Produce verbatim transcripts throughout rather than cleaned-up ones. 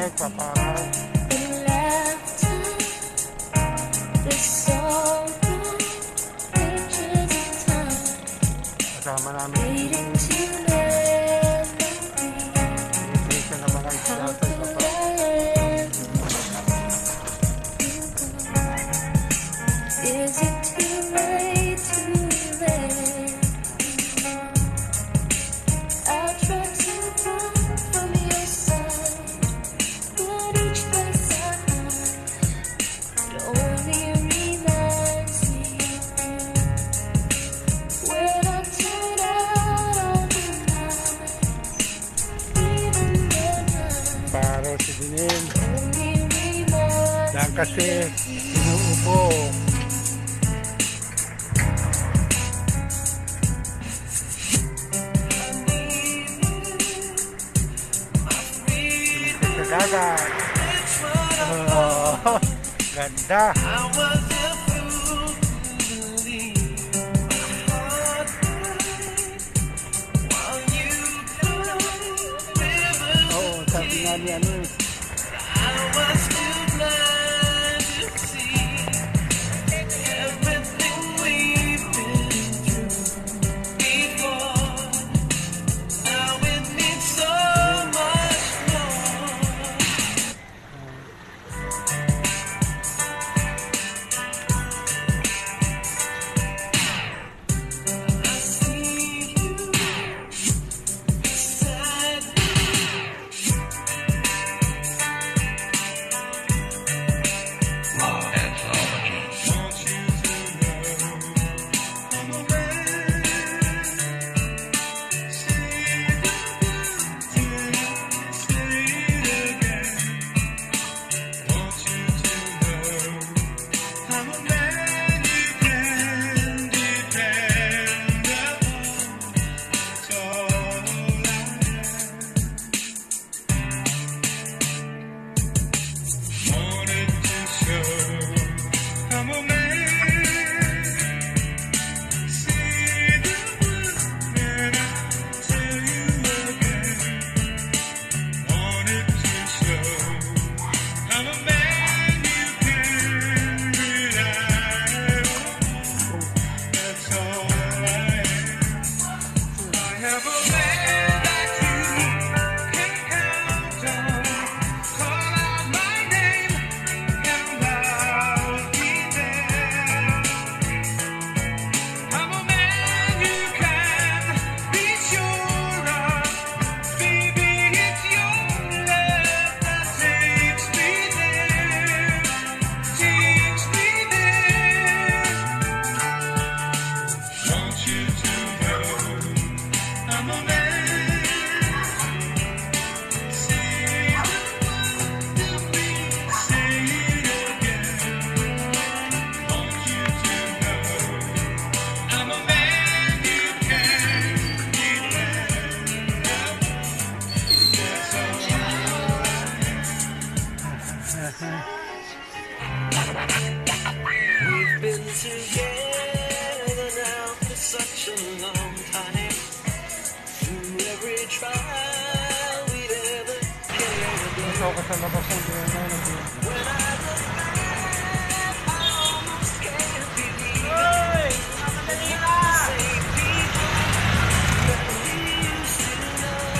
Parang paparang. Kasama namin yung nutrition ng mga isla sa iba pa. Is it too late to let I'll try to run from your side, but each place I hide only reminds me when I turn out all the lights, even the night Paro si Dinin. only reminds Yan kasi inuupo. Kagagat. Oh, ganda. Oo, sabi nga ni ano eh. We've been together now for such a long time. Through every trial we've ever carried. Ikaw ka sa labas ng dinanay. When I look back, I almost can't believe it. That you're the same people that we used to know.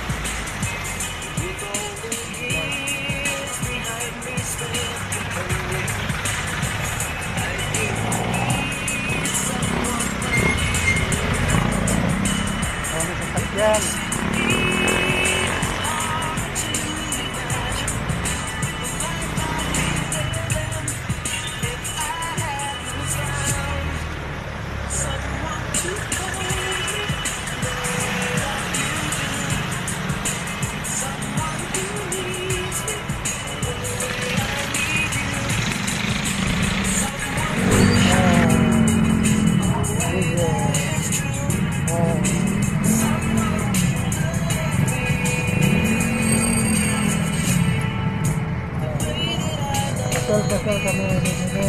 With all the years behind me spent comparing, I think we need someone Ano sa sakyan? Pasal kami dito.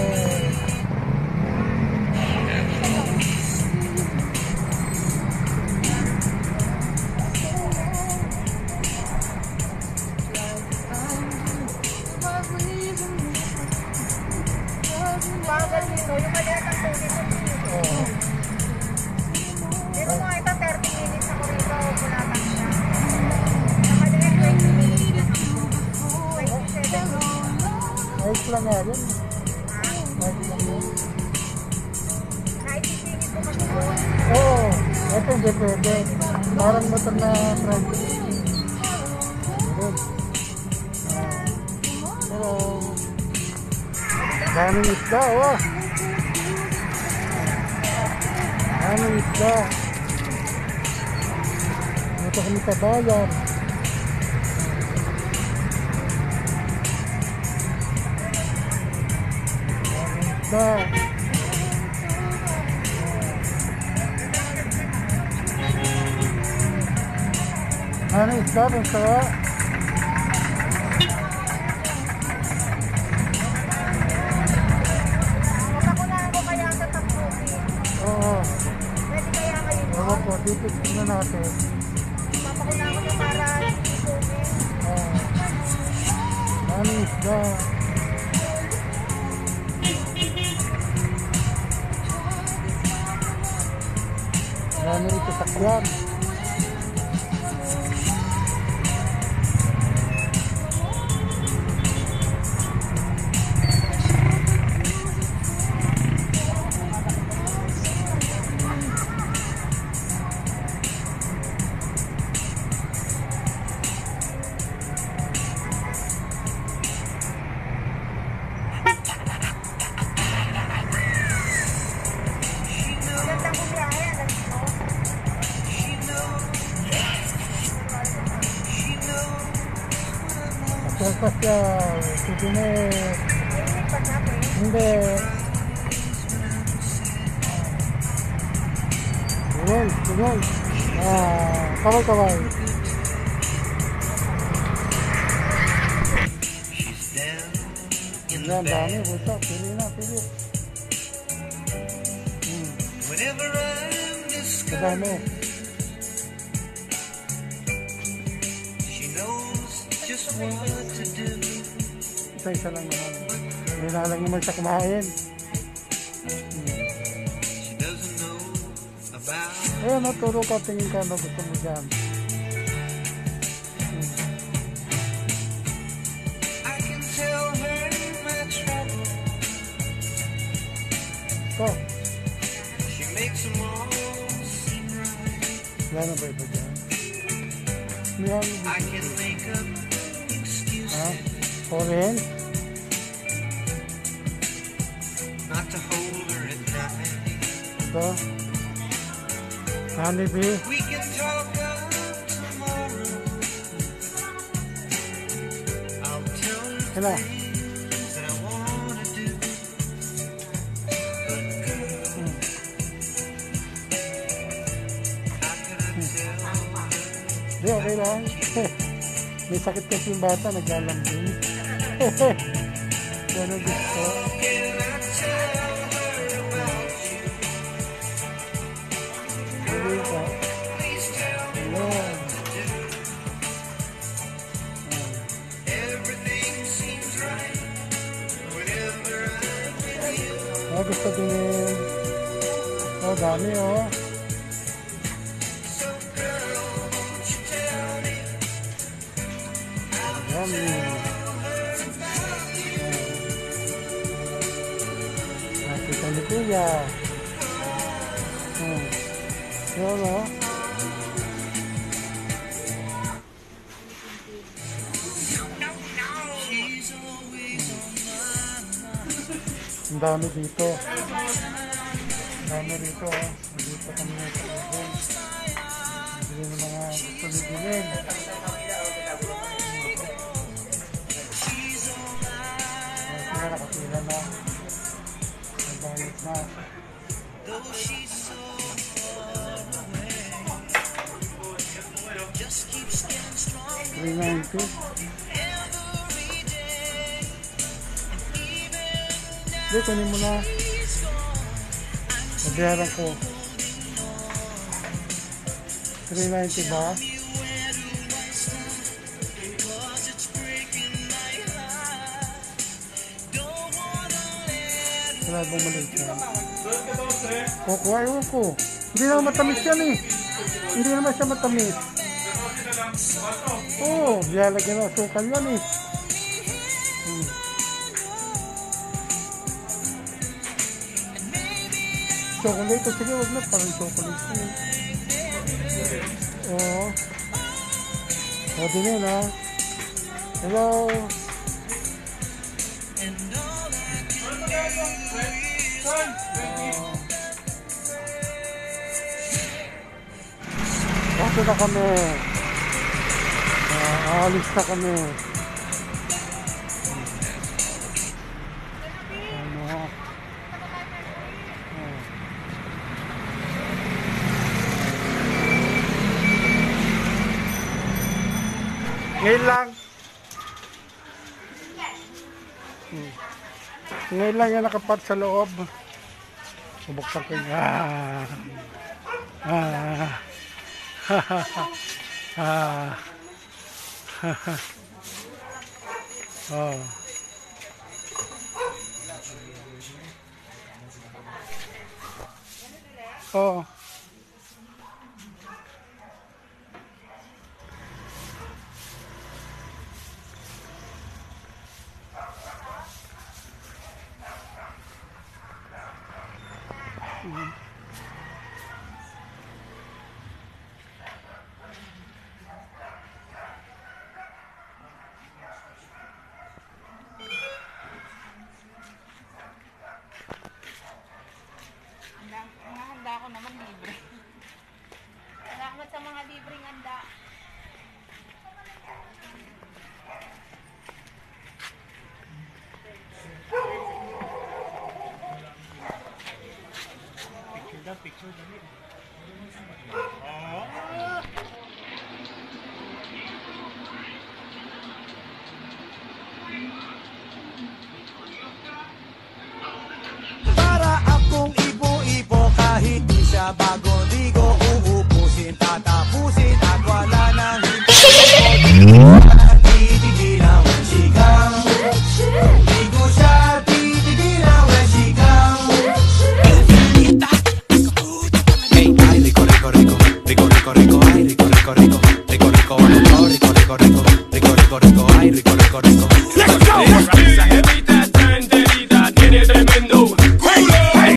lang nga yun. Kahit lang yun. Kahit isingit ko kasi doon. Oo, ito hindi pwede. Parang motor na French. Good. Ah, pero, daming isda, oh. Daming isda. Ito kami sa bayan. Daming isda. Ano isda dun sa Mapakunahan ko kaya sa Tapsuki. oo, Pwede kaya kayo oo doon? po, dito na natin. Mapakunahan ko na para hindi sumin. Oo. Ano isda? Dami rin sasakyan. Magandang bumiyahe, alam mo. Actual pa siya, sige na eh. Mainit pa natin. Hindi. Tugol, tugol. Ah, kaway, kaway. Yan, dami. Buta, pili na, pili. Hmm, Whenever I'm discovered, madami. she knows just what to do. Isa-isa lang naman. Hindi na lang naman siya kumain. She doesn't know about Ayun, naturo ka, tingin ka na gusto mo dyan. I can tell her my trouble. Ito, She makes them all seem right. wala na ba iba dyan? Yan, I can make up excuses ha? Orange? not to hold her at night. Ito. Honeybee. We can talk of tomorrow. I'll tell her Sila. things that I wanna do. But girl, Hmm. how can I tell her? Di, okay lang. May sakit kasi yung bata, naglalambing. Yan ang gusto. Can I tell her about you? Pili ka. Please tell me Ayan. what to do. Ayan. Everything seems right whenever I'm with you. Ah, gusto din. Oh, dami oh. So girl, won't you tell me Dami. Nakita ni Kuya. Hmm. Yun oh. she's always on my mind? Ang dami dito. Ang dami rito oh. Dito kami na sa Luzon. Bili ng mga gusto ni Bilin. Sila nakapila na. Nagbayad na. Though she's so far away, just keep staying strong three ninety. every day. Hindi, kunin mo na. Nabiyaran ko. three ninety ba? Cause it's breaking my heart. Don't wanna let Wala bang maliit yan? Kukuha, ewan ko. Hindi naman matamis yan eh. Hindi naman siya matamis. Oo, oh, lalagyan ng asukal yan eh. Hmm. chocolate. Sige, wag na. Parang chocolate na. Oo. O, din yun, ha? Hello? Bakit na kami? Uh, aalis na kami. Ano? Oh. Ngayon lang. Hmm. Ngayon lang yan nakapat sa loob. Bubuksan ko yung ah. Ah. Ha ha ha. Ah. Ha ha. Oh. Oh. Mm-hmm. Mga handa ko naman libre. Salamat sa mga libreng handa. Picture dali. Para akong ibo-ibo kahit di siya bagong ligo. Uubusin, tatapusin at wala nang titigil ang sigang. Di ko siya titigil ang sigang. Hey, ay, rico, rico, rico, rico, rico, rico, ay, rico, rico, rico, rico, rico, rico, rico, rico, rico, rico, rico, rico, ay, rico, rico, rico. Let's go! Esa jevita está enterita, tiene tremendo culo.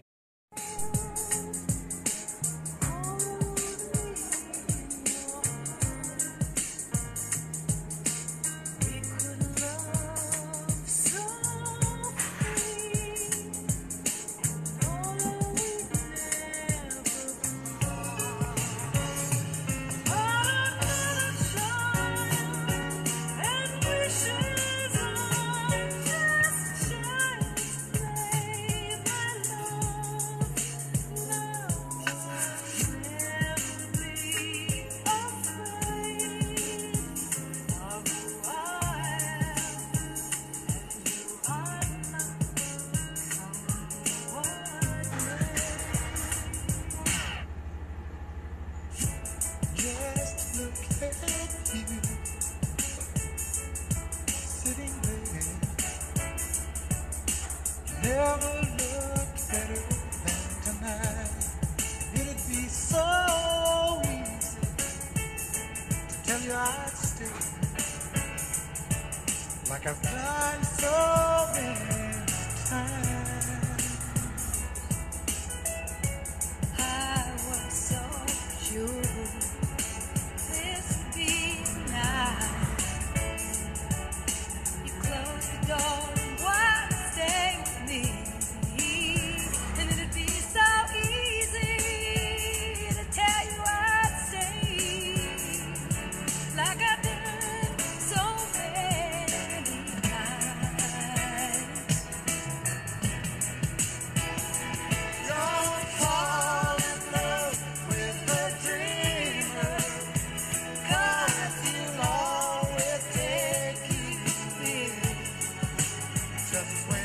Just look at you, sitting there. Never looked better than tonight. It'd be so easy to tell you I'd stay, like I've done so many times. I was so sure this would be the night. You closed the door and wanted to stay with me, and it'd be so easy to tell you I'd stay, like I've done so many times. Don't fall in love with a dreamer, 'cause he'll always take you there, just when